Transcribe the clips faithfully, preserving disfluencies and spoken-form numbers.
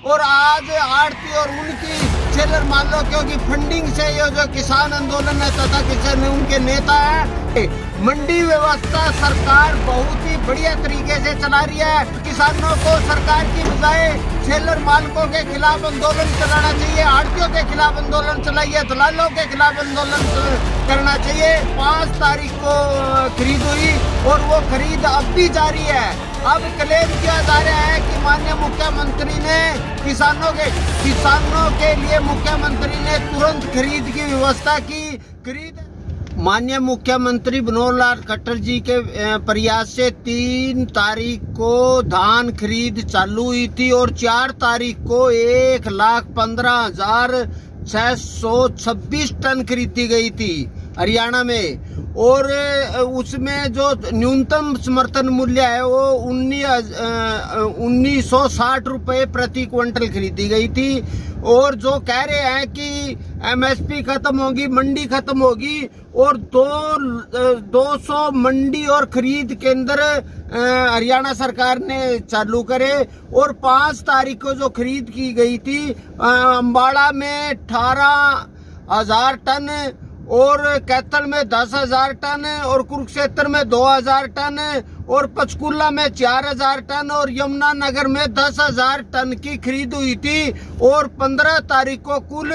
और आज आड़ती और उनकी सेलर मालो क्योंकि फंडिंग से ये जो किसान आंदोलन है तथा किसान उनके नेता है। मंडी व्यवस्था सरकार बहुत ही बढ़िया तरीके से चला रही है। किसानों को सरकार की बजाय सेलर मालिकों के खिलाफ आंदोलन चलाना चाहिए, आड़तियों के खिलाफ आंदोलन चलाइए, दलालों के खिलाफ आंदोलन करना चाहिए। पाँच तारीख को खरीद हुई और वो खरीद अब भी जारी है। अब क्लेम किया जा रहा है कि माननीय मुख्यमंत्री ने किसानों के किसानों के लिए मुख्यमंत्री ने तुरंत खरीद की व्यवस्था की। खरीद माननीय मुख्यमंत्री मनोहर लाल खट्टर जी के प्रयास से तीन तारीख को धान खरीद चालू हुई थी और चार तारीख को एक लाख पंद्रह हजार छह सौ छब्बीस टन खरीदी गई थी हरियाणा में। और उसमें जो न्यूनतम समर्थन मूल्य है वो उन्नीस उन्नीस सौ साठ रुपए प्रति क्विंटल खरीदी गई थी। और जो कह रहे हैं कि एमएसपी खत्म होगी, मंडी खत्म होगी और दो दो सौ मंडी और खरीद केंद्र हरियाणा सरकार ने चालू करे। और पांच तारीख को जो खरीद की गई थी अम्बाड़ा में अठारह हजार टन और कैथल में दस हजार टन और कुरुक्षेत्र में दो हजार टन और पंचकुला में चार हजार टन और यमुनानगर में दस हजार टन की खरीद हुई थी। और पंद्रह तारीख को कुल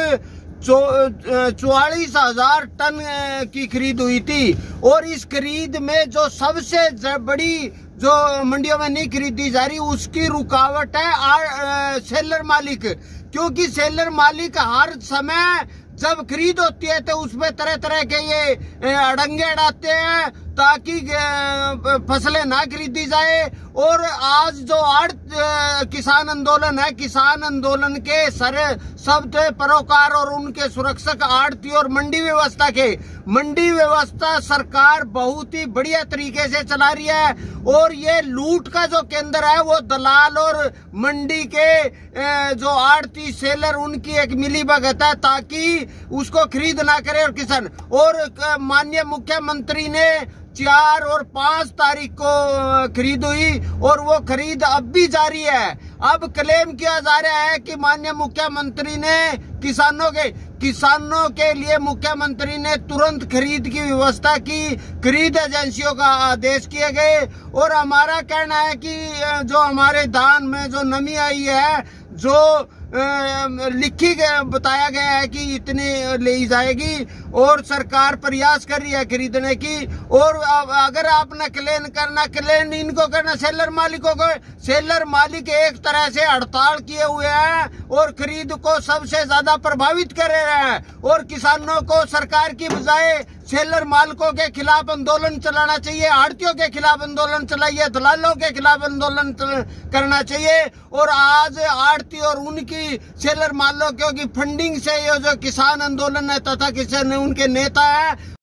चौवालीस हजार टन की खरीद हुई थी। और इस खरीद में जो सबसे बड़ी जो मंडियों में नहीं खरीदी जा रही उसकी रुकावट है सेलर मालिक, क्योंकि सेलर मालिक हर समय जब खरीद होती है तो उसमें तरह तरह के ये अड़ंगे अड़ाते हैं ताकि फसलें ना खरीदी जाए। और आज जो आड़ किसान आंदोलन है, किसान आंदोलन के सर शब्द परोकार और उनके सुरक्षक आड़ती और मंडी व्यवस्था के मंडी व्यवस्था सरकार बहुत ही बढ़िया तरीके से चला रही है। और ये लूट का जो केंद्र है वो दलाल और मंडी के जो आड़ती सेलर उनकी एक मिली भगत है ताकि उसको खरीद ना करे और किसान। और माननीय मुख्यमंत्री ने चार और पांच तारीख को खरीद हुई और वो खरीद अब भी जारी है। अब क्लेम किया जा रहा है कि माननीय मुख्यमंत्री ने किसानों के किसानों के लिए मुख्यमंत्री ने तुरंत खरीद की व्यवस्था की, खरीद एजेंसियों का आदेश किए गए। और हमारा कहना है कि जो हमारे धान में जो नमी आई है, जो लिखी गया बताया गया है कि इतनी ले जाएगी और सरकार प्रयास कर रही है खरीदने की। और अगर आपने क्लेम करना क्लेम इनको करना सेलर मालिकों को, सेलर मालिक एक तरह से हड़ताल किए हुए हैं और खरीद को सबसे ज्यादा प्रभावित कर रहे हैं। और किसानों को सरकार की बजाय सेलर मालिकों के खिलाफ आंदोलन चलाना चाहिए, आड़तियों के खिलाफ आंदोलन चलाइए, दलालों के खिलाफ आंदोलन करना चाहिए। और आज आड़ती और उनकी सेलर मालिकों की फंडिंग से ये जो किसान आंदोलन है तथा किसान उनके नेता है